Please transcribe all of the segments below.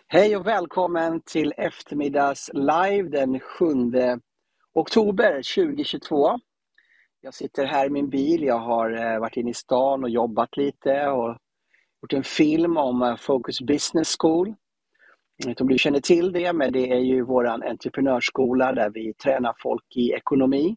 Hej och välkommen till eftermiddags live den 7 oktober 2022. Jag sitter här i min bil. Jag har varit inne i stan och jobbat lite och gjort en film om Focus Business School. Jag vet inte om du känner till det, men det är ju våran entreprenörsskola där vi tränar folk i ekonomi.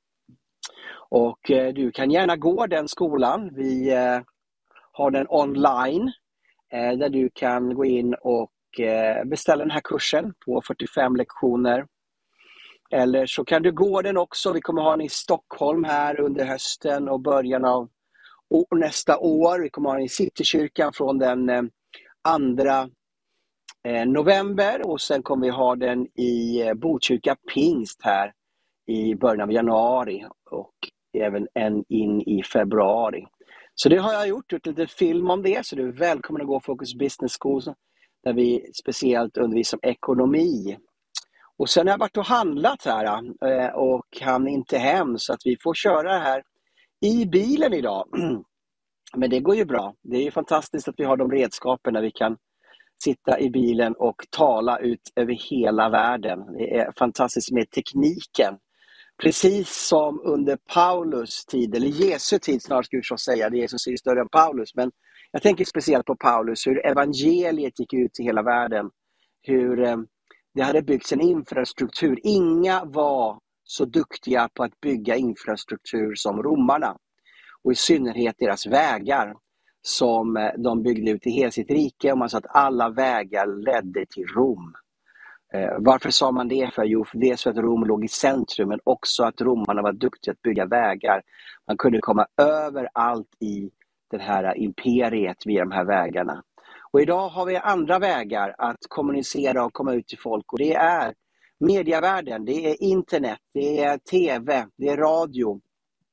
Och du kan gärna gå den skolan. Vi har den online där du kan gå in och beställa den här kursen på 45 lektioner. Eller så kan du gå den också. Vi kommer ha den i Stockholm här under hösten och början av nästa år. Vi kommer ha den i Citykyrkan från den 2 november. Och sen kommer vi ha den i Botkyrka Pingst här i början av januari. Och även en in i februari. Så det har jag gjort en liten film om det. Så du är välkommen att gå Focus Business School. Där vi speciellt undervisar om ekonomi. Och sen har jag varit och handlat här och kan inte hem, så att vi får köra här i bilen idag. Men det går ju bra. Det är ju fantastiskt att vi har de redskapen när vi kan sitta i bilen och tala ut över hela världen. Det är fantastiskt med tekniken. Precis som under Paulus tid, eller Jesu tid snarare skulle jag säga. Jesus är ju större än Paulus, men jag tänker speciellt på Paulus, hur evangeliet gick ut i hela världen. Hur det hade byggts en infrastruktur. Inga var så duktiga på att bygga infrastruktur som romarna. Och i synnerhet deras vägar som de byggde ut i hela sitt rike. Och man sa att alla vägar ledde till Rom. Varför sa man det? Jo, dels för att Rom låg i centrum, men också att romarna var duktiga att bygga vägar. Man kunde komma överallt i det här imperiet via de här vägarna. Och idag har vi andra vägar att kommunicera och komma ut till folk. Och det är medievärlden, det är internet, det är tv, det är radio.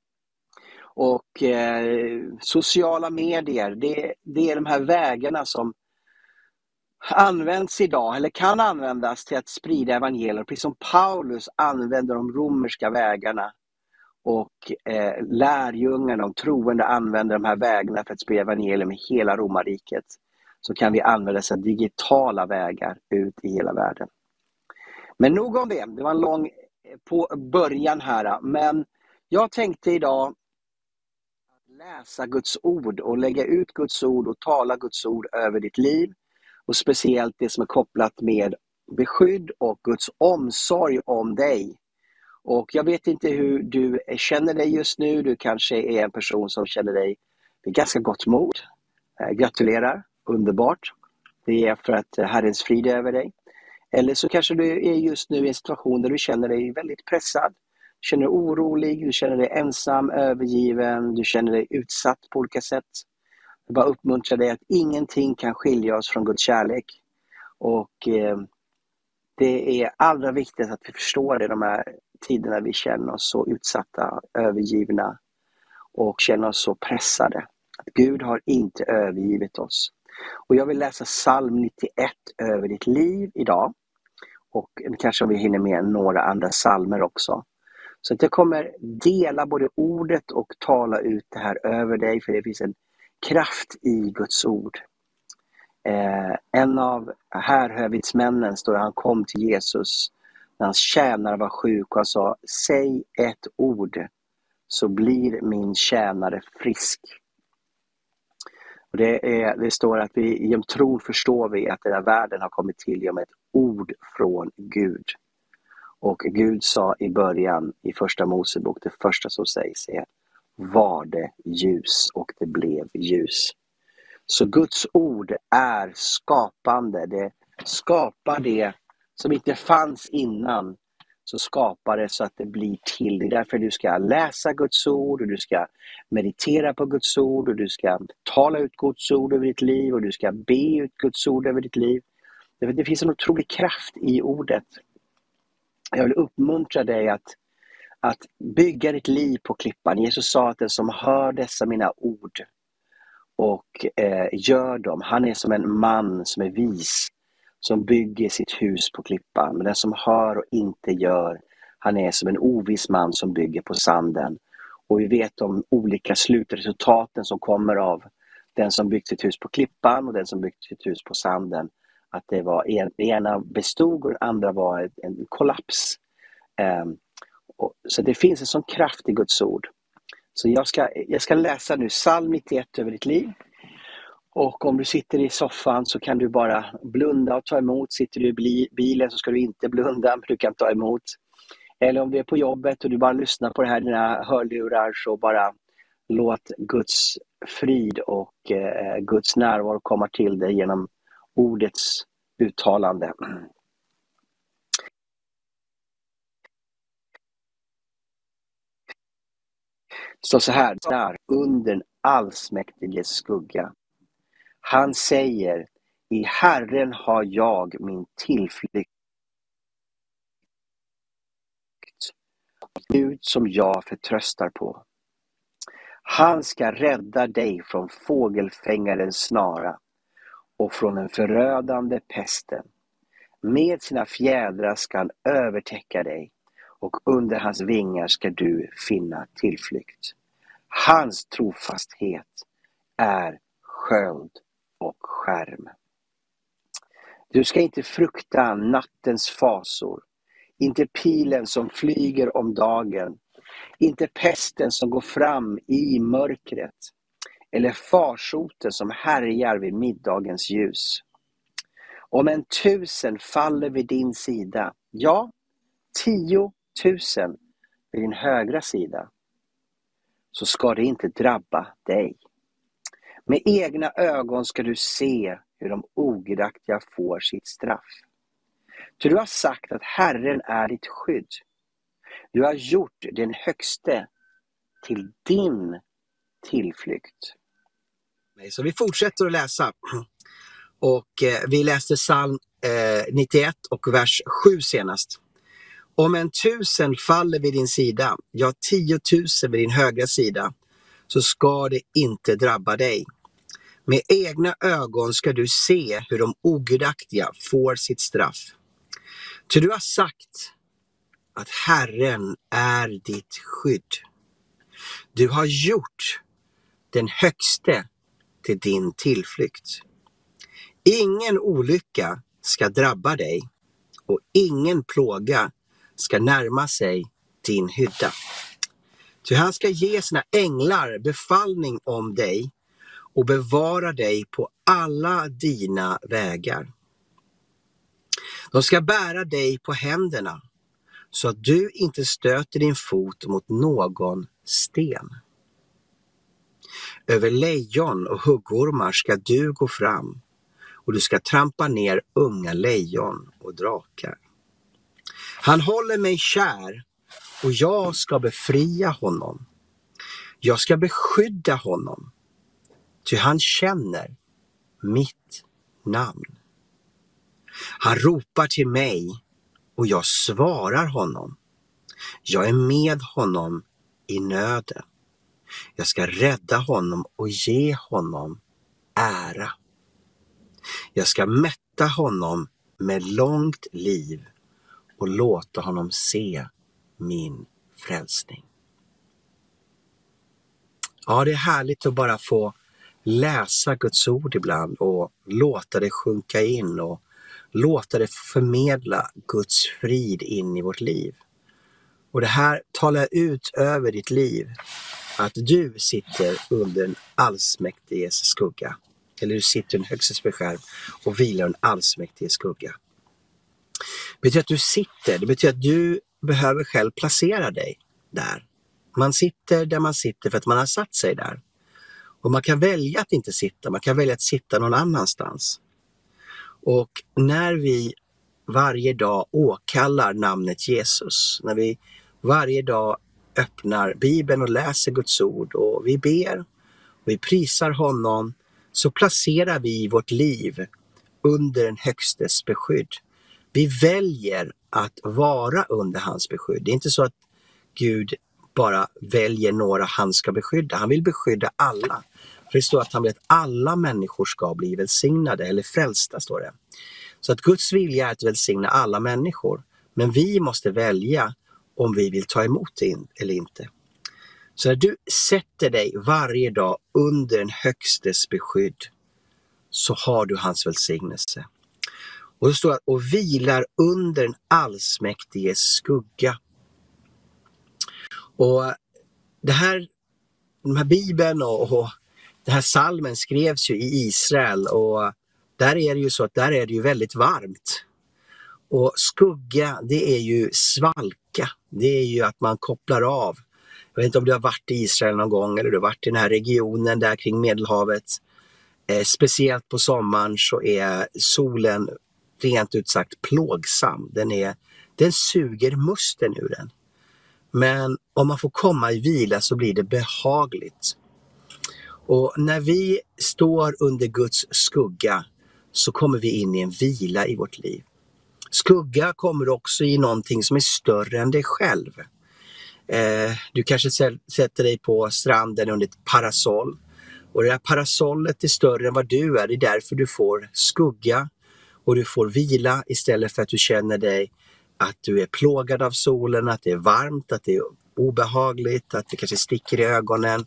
Och sociala medier, det är de här vägarna som används idag eller kan användas till att sprida evangeliet. Precis som Paulus använder de romerska vägarna. Och lärjungarna, de troende, använder de här vägarna för att sprida evangeliet med hela romarriket. Så kan vi använda dessa digitala vägar ut i hela världen. Men nog om det. Det var en lång på början här. Men jag tänkte idag läsa Guds ord och lägga ut Guds ord och tala Guds ord över ditt liv. Och speciellt det som är kopplat med beskydd och Guds omsorg om dig. Och jag vet inte hur du känner dig just nu. Du kanske är en person som känner dig med ganska gott mod. Gratulerar, underbart. Det är för att Herrens frid är över dig. Eller så kanske du är just nu i en situation där du känner dig väldigt pressad. Du känner dig orolig, du känner dig ensam, övergiven, du känner dig utsatt på olika sätt. Jag bara uppmuntrar dig att ingenting kan skilja oss från Guds kärlek. Och det är allra viktigast att vi förstår det de här tiderna vi känner oss så utsatta, övergivna och känner oss så pressade. Att Gud har inte övergivit oss. Och jag vill läsa psalm 91 över ditt liv idag. Och kanske om vi hinner med några andra psalmer också. Så att jag kommer dela både ordet och tala ut det här över dig. För det finns en kraft i Guds ord. En av härhövitsmännen står, han kom till Jesus när hans tjänare var sjuk och han sa: säg ett ord så blir min tjänare frisk. Och det står att vi genom tron förstår vi att den här världen har kommit till genom ett ord från Gud. Och Gud sa i början i första Mosebok, det första som sägs är: var det ljus, och det blev ljus. Så Guds ord är skapande. Det skapar det som inte fanns innan. Så skapar det så att det blir till. Det är därför du ska läsa Guds ord och du ska meditera på Guds ord och du ska tala ut Guds ord över ditt liv och du ska be ut Guds ord över ditt liv. Det finns en otrolig kraft i ordet. Jag vill uppmuntra dig att bygga ditt liv på klippan. Jesus sa att den som hör dessa mina ord och gör dem, han är som en man som är vis, som bygger sitt hus på klippan. Men den som hör och inte gör, han är som en ovis man som bygger på sanden. Och vi vet om olika slutresultaten som kommer av den som byggt sitt hus på klippan och den som byggt sitt hus på sanden. att det var det ena bestod och det andra var en kollaps. Så det finns en sån kraft i Guds ord. Så jag ska läsa nu psalm 91 över ditt liv. Och om du sitter i soffan så kan du bara blunda och ta emot. Sitter du i bilen så ska du inte blunda, men du kan ta emot. Eller om du är på jobbet och du bara lyssnar på det här i dina hörlurar, så bara låt Guds frid och Guds närvaro komma till dig genom ordets uttalande. Så här, där under en allsmäktiges skugga. Han säger, i Herren har jag min tillflykt. Gud som jag förtröstar på. Han ska rädda dig från fågelfängarens snara och från den förödande pesten. Med sina fjädrar ska han övertäcka dig och under hans vingar ska du finna tillflykt. Hans trofasthet är sköld och skärm. Du ska inte frukta nattens fasor, inte pilen som flyger om dagen, inte pesten som går fram i mörkret, eller farsoten som härjar vid middagens ljus. Om 1000 faller vid din sida, ja, 10 000 vid din högra sida, så ska det inte drabba dig. Med egna ögon ska du se hur de ogudaktiga får sitt straff. För du har sagt att Herren är ditt skydd. Du har gjort den högste till din tillflykt. Så vi fortsätter att läsa. Och vi läste psalm 91 och vers 7 senast. Om 1000 faller vid din sida, ja 10 000 vid din högra sida, så ska det inte drabba dig. Med egna ögon ska du se hur de ogudaktiga får sitt straff. Ty du har sagt att Herren är ditt skydd. Du har gjort den högste till din tillflykt. Ingen olycka ska drabba dig och ingen plåga ska närma sig din hydda. Ty han ska ge sina änglar befallning om dig och bevara dig på alla dina vägar. De ska bära dig på händerna så att du inte stöter din fot mot någon sten. Över lejon och huggormar ska du gå fram och du ska trampa ner unga lejon och drakar. Han håller mig kär och jag ska befria honom. Jag ska beskydda honom, ty han känner mitt namn. Han ropar till mig och jag svarar honom. Jag är med honom i nöden. Jag ska rädda honom och ge honom ära. Jag ska mätta honom med långt liv och låta honom se min frälsning. Ja, det är härligt att bara få läsa Guds ord ibland och låta det sjunka in och låta det förmedla Guds frid in i vårt liv. Och det här talar ut över ditt liv att du sitter under en allsmäktiges skugga. Eller du sitter i en högstes beskärm och vilar en allsmäktiges skugga. Det betyder att du sitter, det betyder att du behöver själv placera dig där. Man sitter där man sitter för att man har satt sig där. Och man kan välja att inte sitta, man kan välja att sitta någon annanstans. Och när vi varje dag åkallar namnet Jesus, när vi varje dag öppnar Bibeln och läser Guds ord och vi ber och vi prisar honom, så placerar vi vårt liv under den högstes beskydd. Vi väljer att vara under hans beskydd. Det är inte så att Gud bara väljer några han ska beskydda. Han vill beskydda alla. För det står att han vill att alla människor ska bli välsignade eller frälsta, står det. Så att Guds vilja är att välsigna alla människor. Men vi måste välja om vi vill ta emot det eller inte. Så när du sätter dig varje dag under en högstes beskydd, så har du hans välsignelse. Och det står att och vilar under den allsmäktiges skugga. Och den här Bibeln och den här salmen skrevs ju i Israel, och där är det ju så att där är det ju väldigt varmt. Och skugga, det är ju svalka. Det är ju att man kopplar av. Jag vet inte om du har varit i Israel någon gång, eller du har varit i den här regionen där kring Medelhavet. Speciellt på sommaren så är solen rent ut sagt plågsam. Den suger musten ur den. Men om man får komma i vila så blir det behagligt. Och när vi står under Guds skugga så kommer vi in i en vila i vårt liv. Skugga kommer också i någonting som är större än dig själv. Du kanske sätter dig på stranden under ett parasoll. Och det här parasollet är större än vad du är. Det är därför du får skugga och du får vila istället för att du känner dig att du är plågad av solen, att det är varmt, att det är obehagligt, att det kanske sticker i ögonen.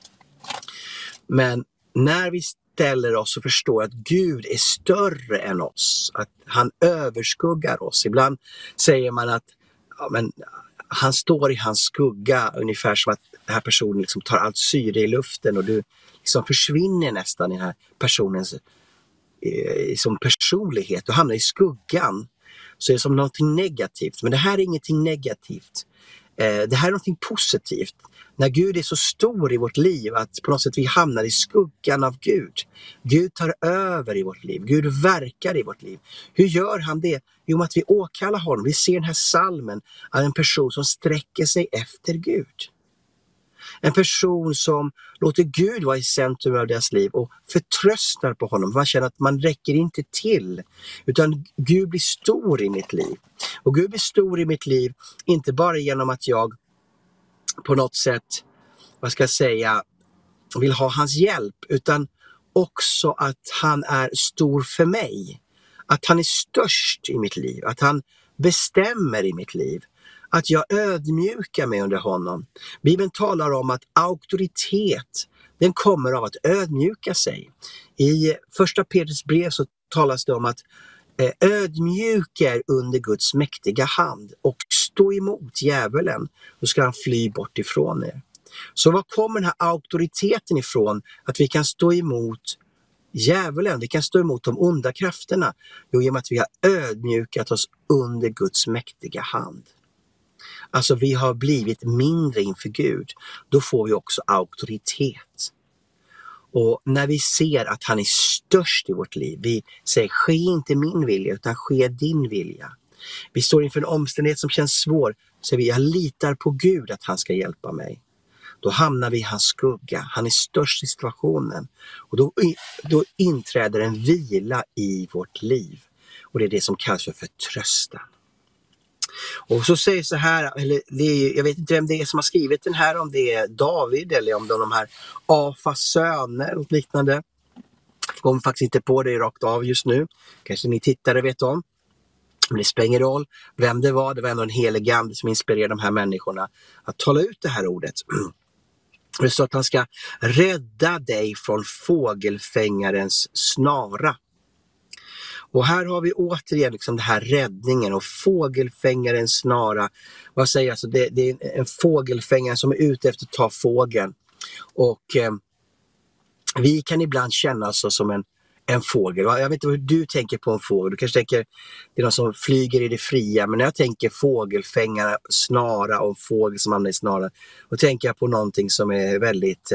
Men när vi ställer oss och förstår att Gud är större än oss, att han överskuggar oss. Ibland säger man att han står i hans skugga, ungefär som att den här personen liksom tar allt syre i luften och du liksom försvinner nästan i den här personens som personlighet. Du hamnar i skuggan, så är det som någonting negativt. Men det här är ingenting negativt. Det här är någonting positivt. När Gud är så stor i vårt liv att på något sätt vi hamnar i skuggan av Gud. Gud tar över i vårt liv. Gud verkar i vårt liv. Hur gör han det? Jo, att vi åkallar honom. Vi ser den här salmen av en person som sträcker sig efter Gud. En person som låter Gud vara i centrum av deras liv och förtröstar på honom. Man känner att man räcker inte till, utan Gud blir stor i mitt liv. Och Gud blir stor i mitt liv inte bara genom att jag på något sätt, vill ha hans hjälp, utan också att han är stor för mig. Att han är störst i mitt liv, att han bestämmer i mitt liv. Att jag ödmjukar mig under honom. Bibeln talar om att auktoritet, den kommer av att ödmjuka sig. I första Petrus brev så talas det om att ödmjuka er under Guds mäktiga hand och stå emot djävulen, då ska han fly bort ifrån er. Så var kommer den här auktoriteten ifrån, att vi kan stå emot djävulen, vi kan stå emot de onda krafterna? Jo, genom att vi har ödmjukat oss under Guds mäktiga hand. Alltså vi har blivit mindre inför Gud. Då får vi också auktoritet. Och när vi ser att han är störst i vårt liv, vi säger ske inte min vilja utan ske din vilja. Vi står inför en omständighet som känns svår, så jag litar på Gud att han ska hjälpa mig. Då hamnar vi i hans skugga, han är störst i situationen. Och då inträder en vila i vårt liv. Och det är det som kallas för förtröstan. Och så säger så här, jag vet inte vem det är som har skrivit den här, om det är David eller om det är de här Afas söner och liknande. Jag kommer faktiskt inte på det rakt av just nu. Kanske ni tittare vet om. Men det spelar ingen roll vem det var ändå en helig ande som inspirerade de här människorna att tala ut det här ordet. Det står att han ska rädda dig från fågelfängarens snara. Och här har vi återigen liksom det här räddningen och fågelfängarens snara. Vad säger alltså? Det är en fågelfängare som är ute efter att ta fågeln. Och vi kan ibland känna oss som en fågel. Jag vet inte hur du tänker på en fågel. Du kanske tänker det är någon som flyger i det fria. Men när jag tänker fågelfängare, snara och fågel som hamnar i snara, då tänker jag på någonting som är väldigt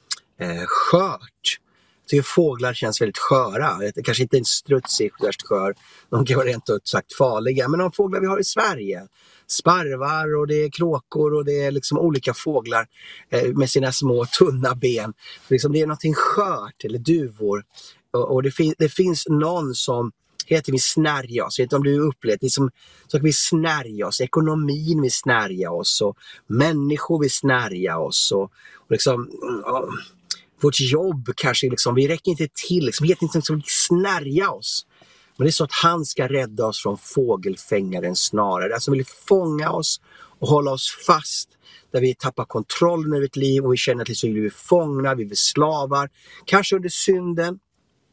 skört. Så fåglar känns väldigt sköra. Kanske inte en struts är värst skör. De kan vara rent ut sagt farliga. Men de fåglar vi har i Sverige. Sparvar och det är kråkor och det är liksom olika fåglar med sina små tunna ben. Liksom det är någonting skört, eller duvor. Och det finns någon som heter vi snärja oss. Jag vet inte om du upplevt det som så att vi snärja oss. Ekonomin vill snärja oss och människor vill snärja oss. Och liksom... Vårt jobb kanske liksom, vi räcker inte till, liksom, helt inte som snärja oss. Men det är så att han ska rädda oss från fågelfängarens snara. Alltså vill fånga oss och hålla oss fast. Där vi tappar kontrollen över ett liv och vi känner att vi är fångna, vi är slavar. Kanske under synden.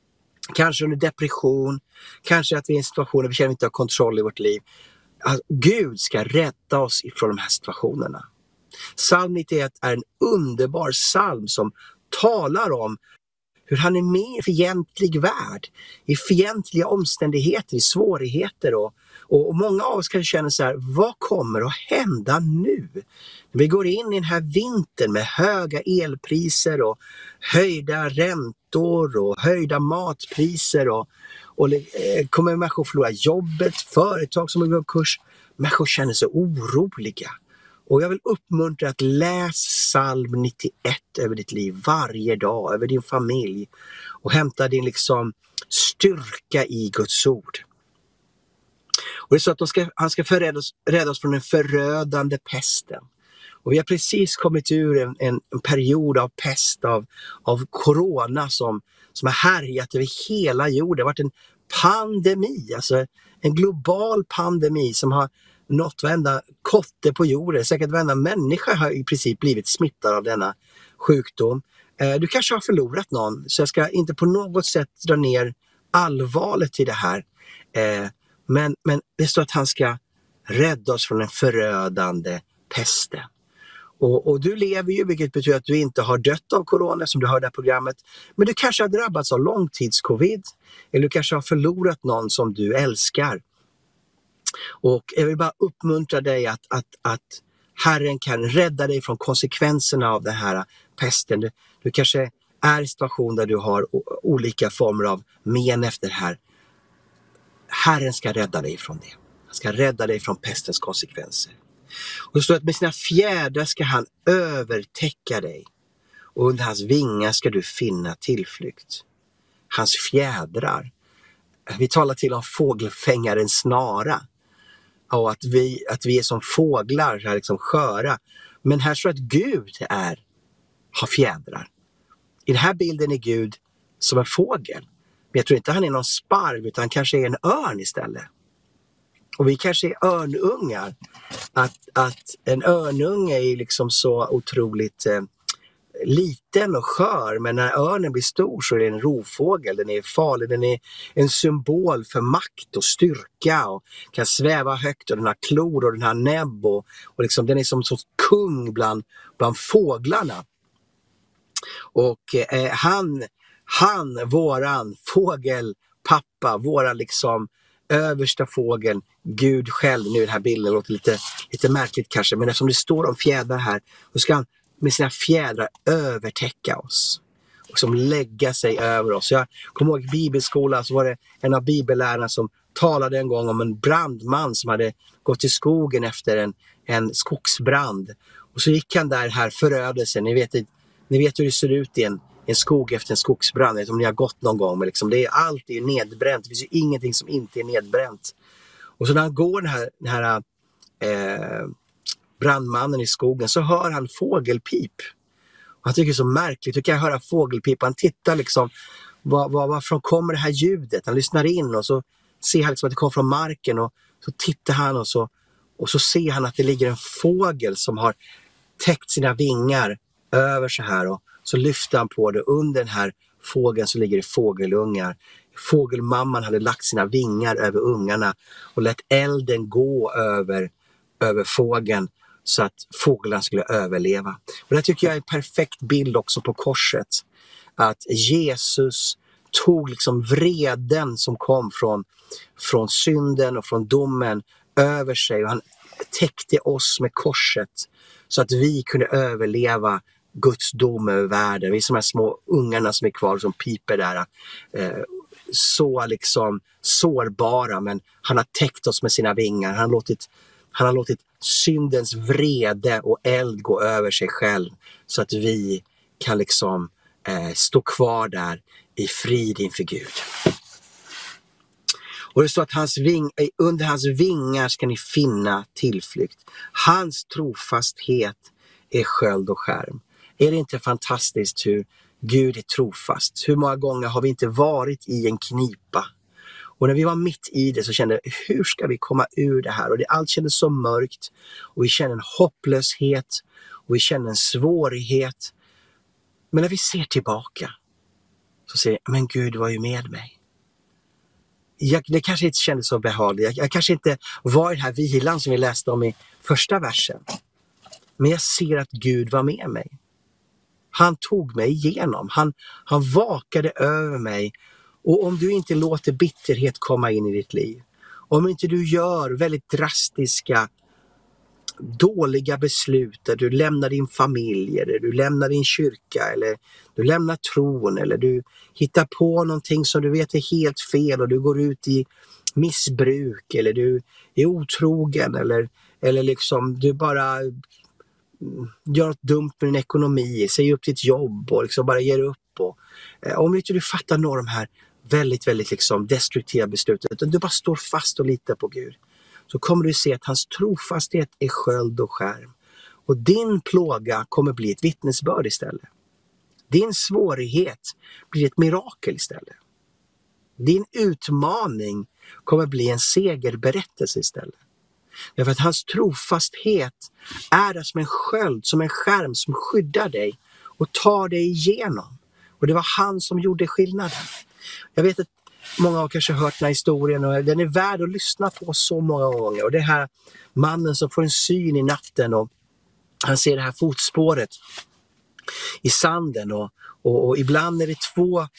kanske under depression, kanske att vi är i en situation där vi känner att vi inte har kontroll i vårt liv. Att Gud ska rädda oss ifrån de här situationerna. Psalm 91 är en underbar psalm som talar om hur han är med i en fientlig värld, i fientliga omständigheter, i svårigheter. Och många av oss kan känna så här, vad kommer att hända nu? Vi går in i den här vintern med höga elpriser och höjda räntor och höjda matpriser och kommer människor förlora jobbet, företag som går i kurs. Människor känner sig oroliga. Och jag vill uppmuntra att läsa psalm 91 över ditt liv varje dag, över din familj. Och hämta din styrka i Guds ord. Och det är så att han ska rädda oss från den förödande pesten. Och vi har precis kommit ur en period av pest, av corona som har härjat över hela jorden. Det har varit en pandemi, alltså en global pandemi som har nått varenda kotte på jorden. Säkert varenda människa har i princip blivit smittad av denna sjukdom. Du kanske har förlorat någon, så jag ska inte på något sätt dra ner allvaret i det här. Men det står att han ska rädda oss från den förödande pesten. Och du lever ju, vilket betyder att du inte har dött av corona som du hör det här programmet. Men du kanske har drabbats av långtidscovid. Eller du kanske har förlorat någon som du älskar. Och jag vill bara uppmuntra dig att Herren kan rädda dig från konsekvenserna av den här pesten. Du kanske är i en situation där du har olika former av men efter det här. Herren ska rädda dig från det. Han ska rädda dig från pestens konsekvenser. Och det står att med sina fjädrar ska han övertäcka dig. Och under hans vingar ska du finna tillflykt. Hans fjädrar. Vi talar till om fågelfängarens snara. Och att vi är som fåglar, här sköra. Men här står att Gud har fjädrar. I den här bilden är Gud som en fågel. Men jag tror inte han är någon sparv, utan han kanske är en örn istället. Och vi kanske är örnungar. Att en örnunge är så otroligt liten och skör. Men när örnen blir stor så är det en rovfågel. Den är farlig, den är en symbol för makt och styrka. Och kan sväva högt och den har klor och den har näbb. Och den är som kung bland fåglarna. Och han, våran fågelpappa, våran översta fågeln, Gud själv. Nu den här bilden låter lite märkligt kanske, men eftersom det står om fjädrar här, då ska han med sina fjädrar övertäcka oss och lägga sig över oss. Jag kommer ihåg i bibelskolan, så var det en av bibellärarna som talade en gång om en brandman som hade gått i skogen efter en skogsbrand. Och så gick han där här förödelsen. Ni vet hur det ser ut i en skog efter en skogsbrand. Jag vet inte om ni har gått någon gång, men allt är nedbränt. Det finns ju ingenting som inte är nedbränt. Och så när han går den här brandmannen i skogen, så hör han fågelpip. Och han tycker det är så märkligt. Hur kan jag höra fågelpip? Han tittar varifrån kommer det här ljudet? Han lyssnar in och så ser han att det kommer från marken. Och så tittar han och så ser han att det ligger en fågel som har täckt sina vingar över så här. Och så lyfter han på det. Under den här fågeln så ligger det fågelungar. Fågelmamman hade lagt sina vingar över ungarna och lät elden gå över fågeln så att fåglarna skulle överleva. Och det tycker jag är en perfekt bild också på korset. Att Jesus tog vreden som kom från synden och från domen över sig. Och han täckte oss med korset så att vi kunde överleva Guds dom över världen. Vi är som de här små ungarna som är kvar som piper där. Så sårbara, men han har täckt oss med sina vingar. Han har låtit syndens vrede och eld gå över sig själv så att vi kan stå kvar där i frid inför Gud. Och det står att under hans vingar ska ni finna tillflykt. Hans trofasthet är sköld och skärm. Är det inte fantastiskt hur Gud är trofast? Hur många gånger har vi inte varit i en knipa? Och när vi var mitt i det så kände vi, hur ska vi komma ur det här? Och allt kändes så mörkt. Och vi känner en hopplöshet. Och vi känner en svårighet. Men när vi ser tillbaka så säger vi, men Gud var ju med mig. det kanske inte kändes så behagligt. Jag kanske inte var i den här vilan som vi läste om i första versen. Men jag ser att Gud var med mig. Han tog mig igenom. Han vakade över mig. Och om du inte låter bitterhet komma in i ditt liv, om inte du gör väldigt drastiska, dåliga beslut där du lämnar din familj, eller du lämnar din kyrka, eller du lämnar tron, eller du hittar på någonting som du vet är helt fel och du går ut i missbruk, eller du är otrogen, eller liksom du bara gör något dumt med din ekonomi, säger upp ditt jobb och liksom bara ger upp. Och, om inte du fattar några av de här väldigt, väldigt liksom destruktiva besluten, utan du bara står fast och litar på Gud, så kommer du se att hans trofasthet är sköld och skärm. Och din plåga kommer bli ett vittnesbörd istället. Din svårighet blir ett mirakel istället. Din utmaning kommer bli en segerberättelse istället. Därför att hans trofasthet är där som en sköld, som en skärm som skyddar dig och tar dig igenom. Och det var han som gjorde skillnaden. Jag vet att många har kanske hört den här historien och den är värd att lyssna på så många gånger. Och det här mannen som får en syn i natten och han ser det här fotspåret i sanden och ibland är det två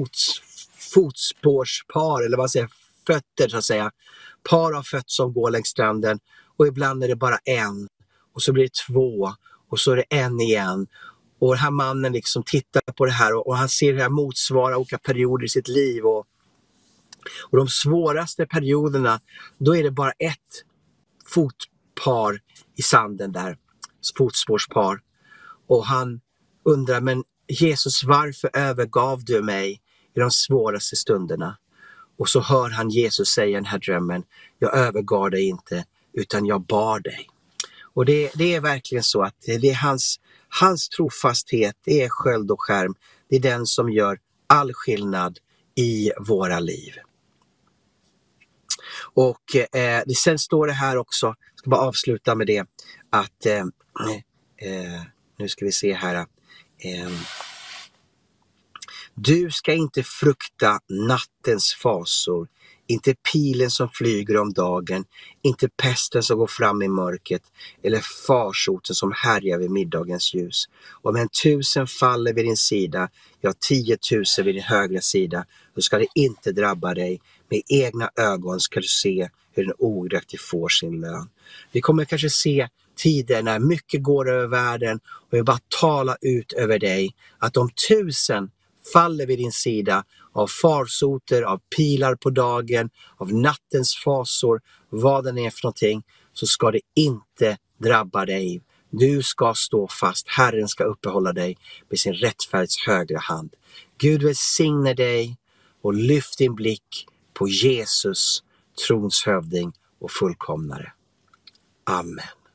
fotspårspar, eller vad säger, fötter så att säga. Par av fötter som går längs stranden och ibland är det bara en och så blir det två och så är det en igen. Och den här mannen liksom tittar på det här och han ser det här motsvara olika perioder i sitt liv och de svåraste perioderna, då är det bara ett fotpar i sanden där, fotspårspar. Och han undrar, men Jesus, varför övergav du mig i de svåraste stunderna? Och så hör han Jesus säga den här drömmen, jag övergav dig inte utan jag bar dig. Och det är verkligen så att det är hans trofasthet, det är sköld och skärm. Det är den som gör all skillnad i våra liv. Och sen står det här också, jag ska bara avsluta med det, att nu ska vi se här. Du ska inte frukta nattens fasor, inte pilen som flyger om dagen, inte pesten som går fram i mörkret, eller farsoten som härjar vid middagens ljus. Om 1000 faller vid din sida, 10 000 vid din högra sida, då ska det inte drabba dig. Med egna ögon ska du se hur den ogräktige får sin lön. Vi kommer kanske se tider när mycket går över världen och jag bara tala ut över dig att om 1000 faller vid din sida av farsoter, av pilar på dagen, av nattens fasor, vad den är för någonting, så ska det inte drabba dig. Du ska stå fast. Herren ska uppehålla dig med sin rättfärdighets högra hand. Gud välsigne dig och lyft din blick på Jesus, trons hövding och fullkomnare. Amen.